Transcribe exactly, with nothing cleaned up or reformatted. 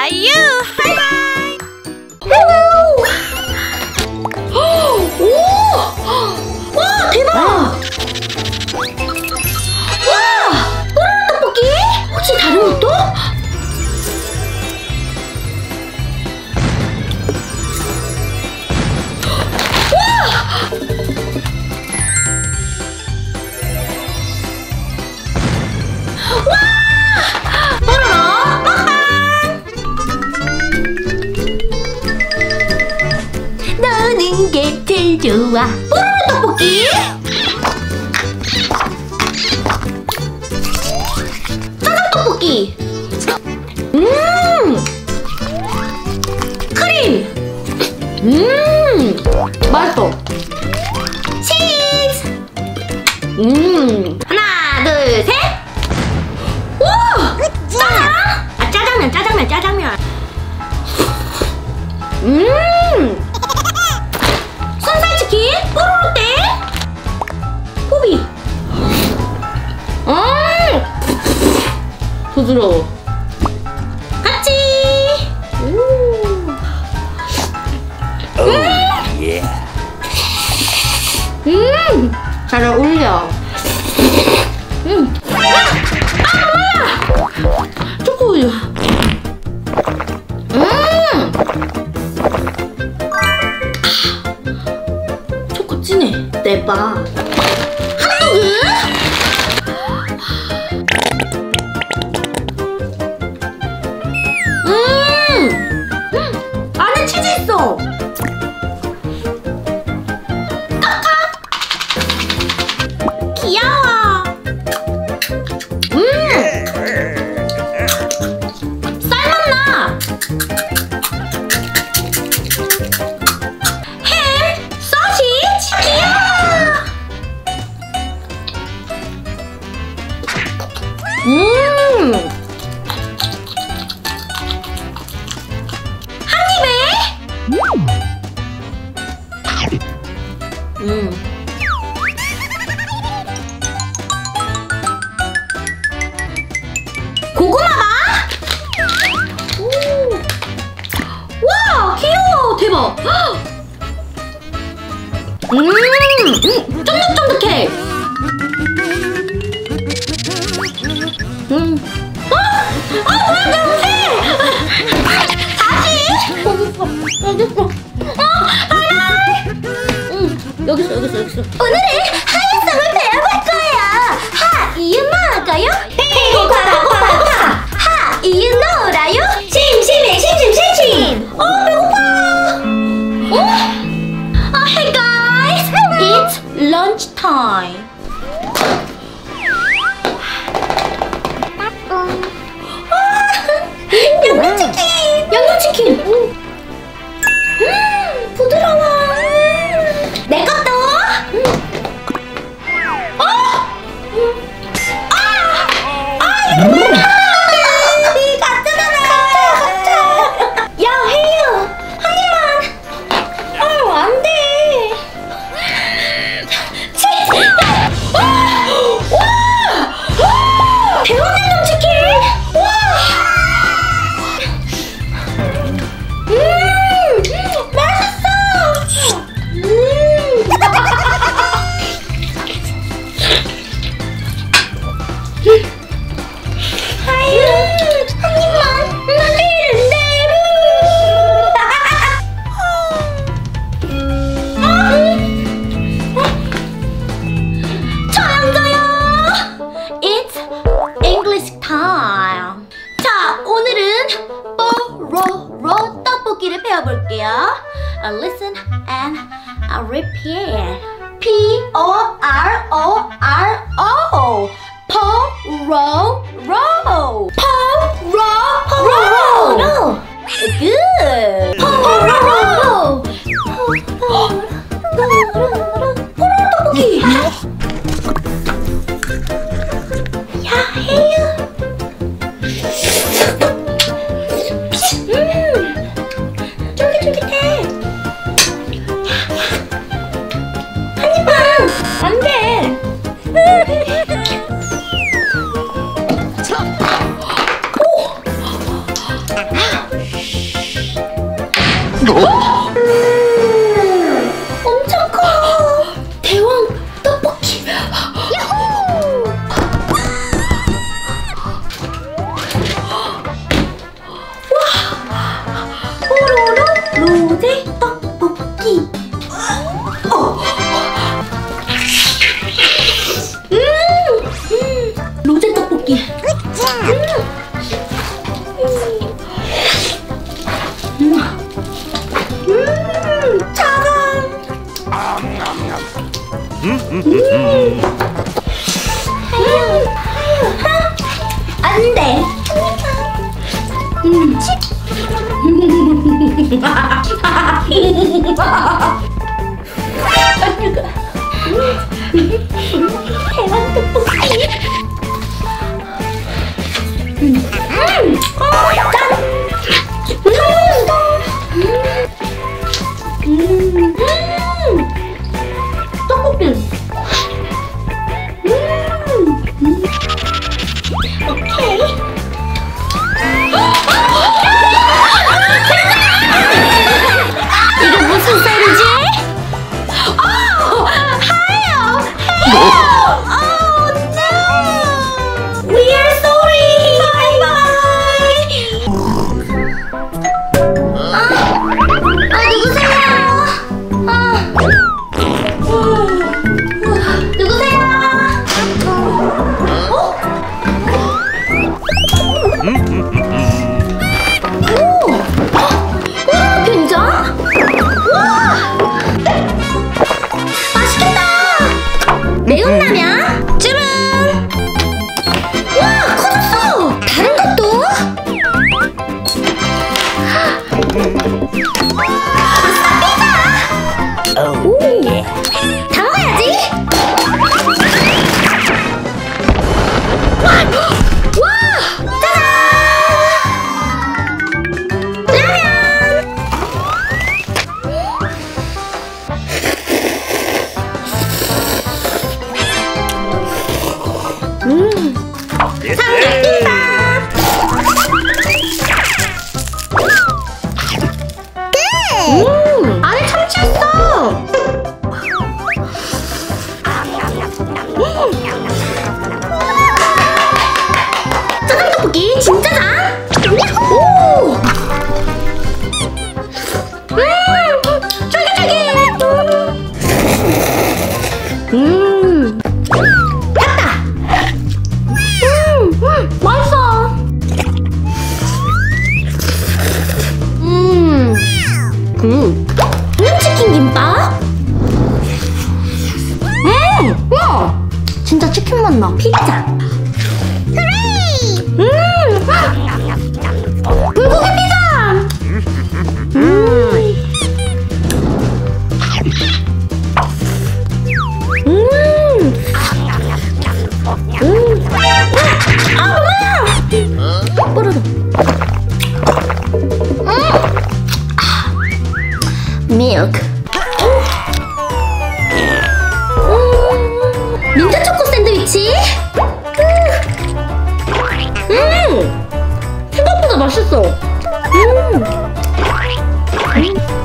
아이유 하이하이. 오! 와 대박! 와! 뽀로로 떡볶이? 혹시 다른 것도? 너는 게 제일 좋아. 뽀로로 떡볶이. 짜장 떡볶이. 음 크림. 음 맛있어. 치즈. 음 하나 둘 셋. 오 짜장. 아 짜장면 짜장면 짜장면. 음 순살치킨 뽀로로 땡. 호비. 음 부드러워. 같이. 오. 음. 음. 잘 어울려. 음. 아, 아 뭐야? 초코우유. 음. 초코 진해. 대박. 핫도그. 음. 음. 안에 치즈 있어. 귀여워. 음 쌀맛나. 햄 소시지 귀여워. 음 한 입에. 음 고구마가? 오. 와 귀여워. 대박. 음, 음 쫀득쫀득해. 음. 어? 어 뭐야 냄새. 다시. 어딨어 어딨어. 어 하이. 음 여기 있어 여기 있어 여기 있어. 오늘은 하얀성을 배워볼 거예요. 하 이유 먹어요? 배고 과라과라과. 하 이유 놀아요? 심심해 심심심심. 어 배고파. 어? Oh, hey guys, it's lunch time. 양념치킨! 양념치킨! 음, 부드러워. 내 것도! 어? 아! 아, 이거 뭐야! 가짜잖아! 가짜! 야, 혜유! 한 입만! 아유, 안 돼! 치즈! 와! 와! 대박 양념치킨! 와! 음! 맛있어! 음! 아유, 한 입만! 나 되는데! 저요 저요! It's English time! 자, 오늘은 뽀로로 떡볶이를 배워볼게요. Uh, listen and uh, repeat. P O R O R O 뽀로로 뽀로로 Good. 뽀로로 뽀로로 떡볶이. 야, 혜유. 음, 쫄깃쫄깃해. 한 입만. 안 돼. 오. 엄청 커. 대왕 떡볶이. 야호! 와! 뽀로로 로제 떡볶이. 어. 음! 음! 로제 떡볶이. 음! 음! 음! 차가. 음! 안 돼. 음. 대왕 떡볶이. 음. 어, 짠. 음. 음. 떡볶이. 음. 음. 오케이. 이거 무슨 소리지? 어! 하요! 해요! Oh no! We are sorry! Bye bye! 아, 아 누구세요? 아, 누구세요? 어? 오! 꼬라 된장? 와! 맛있겠다! 매운 라면? 쭈른! 와! 커졌어! 다른 것도? 아싸 피자! 오! 다 먹어야지! 와! 짜잔! 라면! 음, 삼각김밥! 음, 안에 참치 있어! 음. 짜장 떡볶이 진짜 장! 오! 음, 쫄깃쫄깃! 음. 됐다! 음, 음, 맛있어! 음, 음, 치킨 김밥? 음, 와, 진짜 치킨 맛 나. 피자. 음, 불고기 피자. 음, 음, 음, 아 뭐야? 뽀로로. 음, 밀크. 음, 민트 초코 샌드위치. 음, 생각보다 맛있어. 음. 음.